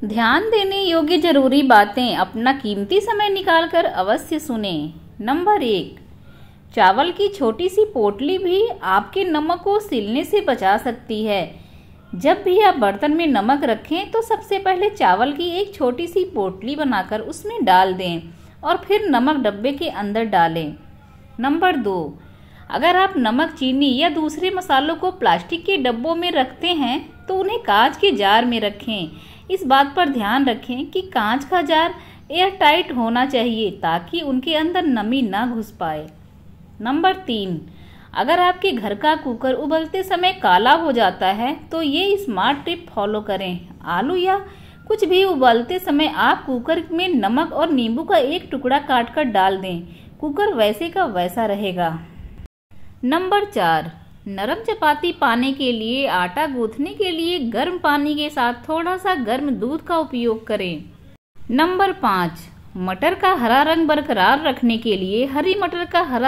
ध्यान देने योग्य जरूरी बातें अपना कीमती समय निकालकर अवश्य सुने। नंबर 1, चावल की छोटी सी पोटली भी आपके नमक को सिलने से बचा सकती है। जब भी आप बर्तन में नमक रखें तो सबसे पहले चावल की एक छोटी सी पोटली बनाकर उसमें डाल दें और फिर नमक डब्बे के अंदर डालें। नंबर 2, अगर आप नमक, चीनी या दूसरे मसालों को प्लास्टिक के डब्बों में रखते हैं तो उन्हें कांच के जार में रखें। इस बात पर ध्यान रखें कि कांच का जार एयर टाइट होना चाहिए ताकि उनके अंदर नमी ना घुस पाए। नंबर 3, अगर आपके घर का कुकर उबलते समय काला हो जाता है तो ये स्मार्ट टिप फॉलो करें। आलू या कुछ भी उबालते समय आप कुकर में नमक और नींबू का एक टुकड़ा काटकर डाल दें, कुकर वैसे का वैसा रहेगा। नंबर 4, नरम चपाती पाने के लिए आटा गूंथने के लिए गर्म पानी के साथ थोड़ा सा गर्म दूध का उपयोग करें। नंबर 5, मटर का हरा रंग बरकरार रखने के लिए हरी मटर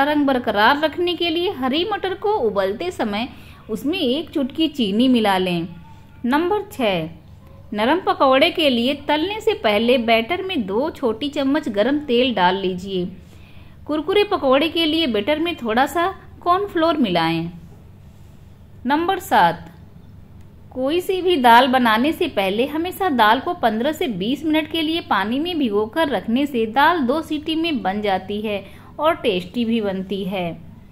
को उबलते समय उसमें एक चुटकी चीनी मिला लें। नंबर 6, नरम पकौड़े के लिए तलने से पहले बैटर में 2 छोटी चम्मच गरम तेल डाल लीजिए। कुरकुरे पकौड़े के लिए बैटर में थोड़ा सा कॉर्नफ्लोर मिलाएं। नंबर 7, कोई सी भी दाल बनाने से पहले हमेशा दाल को 15 से 20 मिनट के लिए पानी में भिगोकर रखने से दाल 2 सीटी में बन जाती है और टेस्टी भी बनती है।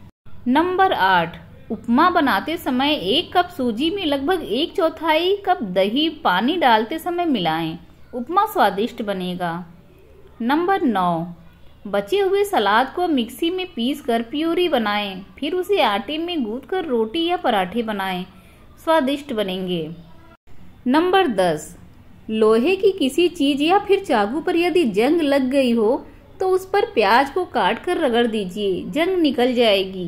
नंबर 8, उपमा बनाते समय 1 कप सूजी में लगभग 1/4 कप दही पानी डालते समय मिलाएं, उपमा स्वादिष्ट बनेगा। नंबर 9, बचे हुए सलाद को मिक्सी में पीसकर प्यूरी बनाएं, फिर उसे आटे में गूंथकर रोटी या पराठे बनाएं, स्वादिष्ट बनेंगे। नंबर 10, लोहे की किसी चीज या फिर चाकू पर यदि जंग लग गई हो तो उस पर प्याज को काट कर रगड़ दीजिए, जंग निकल जाएगी।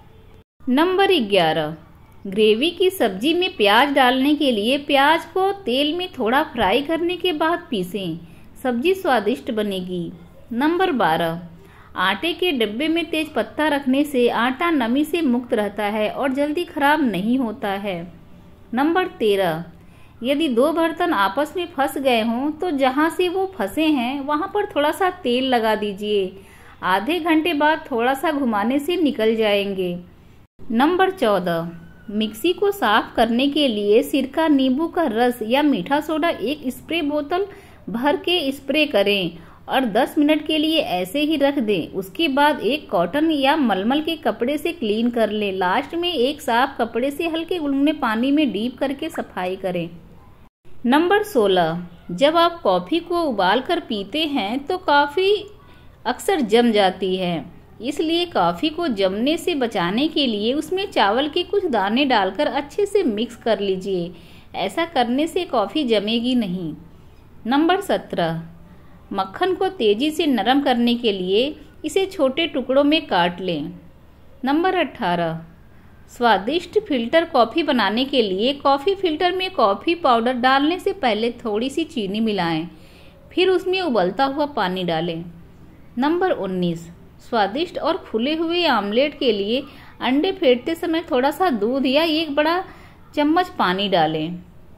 नंबर 11, ग्रेवी की सब्जी में प्याज डालने के लिए प्याज को तेल में थोड़ा फ्राई करने के बाद पीसें, सब्जी स्वादिष्ट बनेगी। नंबर 12, आटे के डिब्बे में तेज पत्ता रखने से आटा नमी से मुक्त रहता है और जल्दी खराब नहीं होता है। नंबर 13, यदि 2 बर्तन आपस में फंस गए हों तो जहां से वो फंसे हैं वहां पर थोड़ा सा तेल लगा दीजिए, आधे घंटे बाद थोड़ा सा घुमाने से निकल जाएंगे। नंबर 14, मिक्सी को साफ करने के लिए सिरका, नींबू का रस या मीठा सोडा एक स्प्रे बोतल भर के स्प्रे करें और 10 मिनट के लिए ऐसे ही रख दें। उसके बाद एक कॉटन या मलमल के कपड़े से क्लीन कर लें। लास्ट में एक साफ कपड़े से हल्के गुनगुने पानी में डीप करके सफाई करें। नंबर 16, जब आप कॉफी को उबाल कर पीते हैं तो कॉफी अक्सर जम जाती है, इसलिए कॉफी को जमने से बचाने के लिए उसमें चावल के कुछ दाने डालकर अच्छे से मिक्स कर लीजिए। ऐसा करने से कॉफी जमेगी नहीं। नंबर 17, मक्खन को तेजी से नरम करने के लिए इसे छोटे टुकड़ों में काट लें। नंबर 18, स्वादिष्ट फिल्टर कॉफ़ी बनाने के लिए कॉफ़ी फिल्टर में कॉफ़ी पाउडर डालने से पहले थोड़ी सी चीनी मिलाएं, फिर उसमें उबलता हुआ पानी डालें। नंबर 19, स्वादिष्ट और फूले हुए आमलेट के लिए अंडे फेंटते समय थोड़ा सा दूध या 1 बड़ा चम्मच पानी डालें।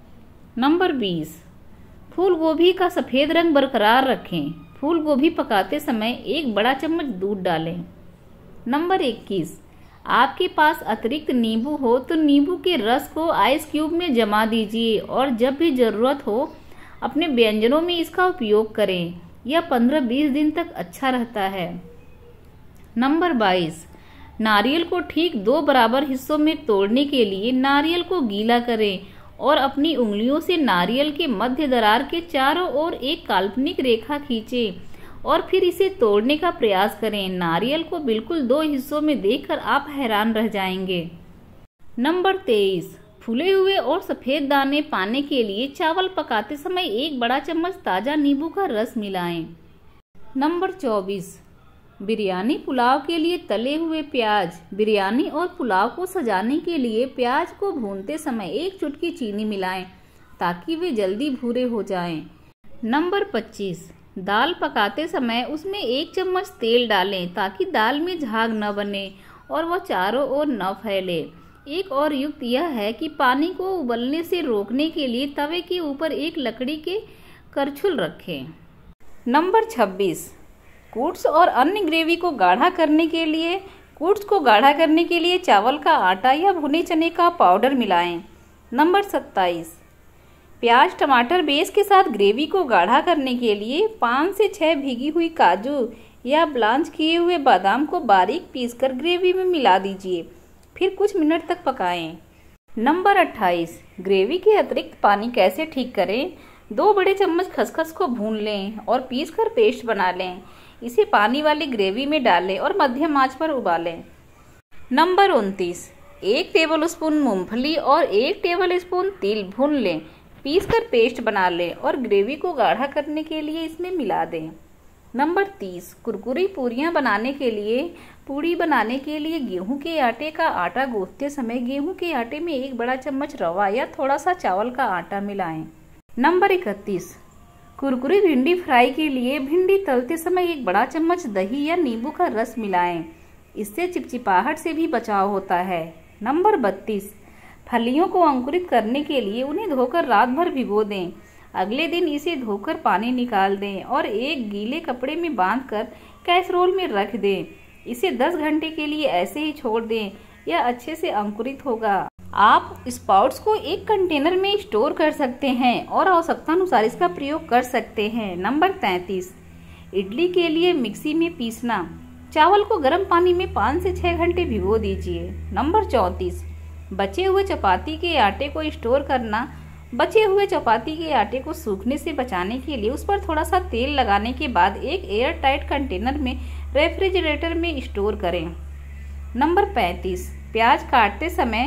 नंबर 20, फूल गोभी का सफ़ेद रंग बरकरार रखें। फूल गोभी पकाते समय 1 बड़ा चम्मच दूध डालें। नंबर 21, आपके पास अतिरिक्त नींबू हो तो नींबू के रस को आइस क्यूब में जमा दीजिए और जब भी ज़रूरत हो अपने व्यंजनों में इसका उपयोग करें। यह 15-20 दिन तक अच्छा रहता है। नंबर 22, नारियल को ठीक 2 बराबर हिस्सों में तोड़ने के लिए नारियल को गीला करें और अपनी उंगलियों से नारियल के मध्य दरार के चारों ओर एक काल्पनिक रेखा खींचें और फिर इसे तोड़ने का प्रयास करें। नारियल को बिल्कुल 2 हिस्सों में देखकर आप हैरान रह जाएंगे। नंबर 23, फूले हुए और सफ़ेद दाने पाने के लिए चावल पकाते समय 1 बड़ा चम्मच ताज़ा नींबू का रस मिलाएं। नंबर 24, बिरयानी पुलाव के लिए तले हुए प्याज। बिरयानी और पुलाव को सजाने के लिए प्याज को भूनते समय 1 चुटकी चीनी मिलाएं ताकि वे जल्दी भूरे हो जाएं। नंबर 25, दाल पकाते समय उसमें 1 चम्मच तेल डालें ताकि दाल में झाग न बने और वह चारों ओर न फैले। एक और युक्ति यह है कि पानी को उबलने से रोकने के लिए तवे के ऊपर एक लकड़ी के करछुल रखें। नंबर 26, कूट्स और अन्य ग्रेवी को गाढ़ा करने के लिए चावल का आटा या भुने चने का पाउडर मिलाएं। नंबर 27, प्याज टमाटर बेस के साथ ग्रेवी को गाढ़ा करने के लिए 5 से 6 भीगी हुई काजू या ब्लांच किए हुए बादाम को बारीक पीसकर ग्रेवी में मिला दीजिए, फिर कुछ मिनट तक पकाएं। नंबर 28, ग्रेवी के अतिरिक्त पानी कैसे ठीक करें। 2 बड़े चम्मच खसखस को भून लें और पीसकर पेस्ट बना लें। इसे पानी वाली ग्रेवी में डालें और मध्यम आंच पर उबालें। नंबर 29, 1 टेबलस्पून मूंगफली और 1 टेबलस्पून तिल भून लें, पीसकर पेस्ट बना लें और ग्रेवी को गाढ़ा करने के लिए इसमें मिला दें। नंबर 30, कुरकुरी पूड़ी बनाने के लिए गेहूं के आटे का आटा गूंथते समय गेहूं के आटे में 1 बड़ा चम्मच रवा या थोड़ा सा चावल का आटा मिलाएं। नंबर 31, कुरकुरी भिंडी फ्राई के लिए भिंडी तलते समय 1 बड़ा चम्मच दही या नींबू का रस मिलाएं, इससे चिपचिपाहट से भी बचाव होता है। नंबर 32, फलियों को अंकुरित करने के लिए उन्हें धोकर रात भर भिगो दें। अगले दिन इसे धोकर पानी निकाल दें और एक गीले कपड़े में बांधकर कैसरोल में रख दें। इसे 10 घंटे के लिए ऐसे ही छोड़ दें, यह अच्छे से अंकुरित होगा। आप स्प्राउट्स को एक कंटेनर में स्टोर कर सकते हैं और आवश्यकता अनुसार इसका प्रयोग कर सकते हैं। नंबर 33, इडली के लिए मिक्सी में पीसना। चावल को गर्म पानी में 5 से 6 घंटे भिगो दीजिए। नंबर 34, बचे हुए चपाती के आटे को स्टोर करना। बचे हुए चपाती के आटे को सूखने से बचाने के लिए उस पर थोड़ा सा तेल लगाने के बाद एक एयर टाइट कंटेनर में रेफ्रिजरेटर में स्टोर करें। नंबर 35, प्याज काटते समय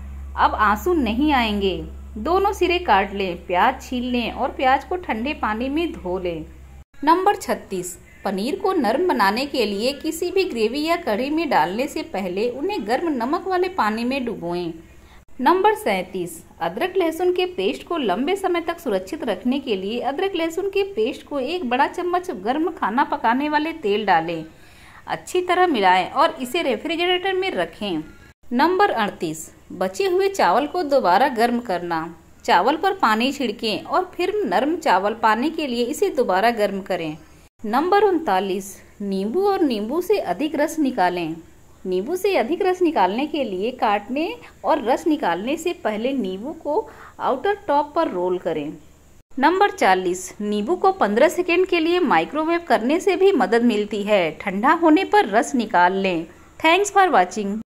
अब आंसू नहीं आएंगे। दोनों सिरे काट लें, प्याज छील लें और प्याज को ठंडे पानी में धो लें। नंबर 36, पनीर को नरम बनाने के लिए किसी भी ग्रेवी या कढ़ी में डालने से पहले उन्हें गर्म नमक वाले पानी में डुबोएं। नंबर 37, अदरक लहसुन के पेस्ट को लंबे समय तक सुरक्षित रखने के लिए अदरक लहसुन के पेस्ट को 1 बड़ा चम्मच गर्म खाना पकाने वाले तेल डालें, अच्छी तरह मिलाएं और इसे रेफ्रिजरेटर में रखें। नंबर 38, बचे हुए चावल को दोबारा गर्म करना। चावल पर पानी छिड़कें और फिर नरम चावल पाने के लिए इसे दोबारा गर्म करें। नंबर 39, नींबू और नींबू से अधिक रस निकालें। नींबू से अधिक रस निकालने के लिए काटने और रस निकालने से पहले नींबू को आउटर टॉप पर रोल करें। नंबर 40, नींबू को 15 सेकेंड के लिए माइक्रोवेव करने से भी मदद मिलती है। ठंडा होने पर रस निकाल लें। Thanks for watching.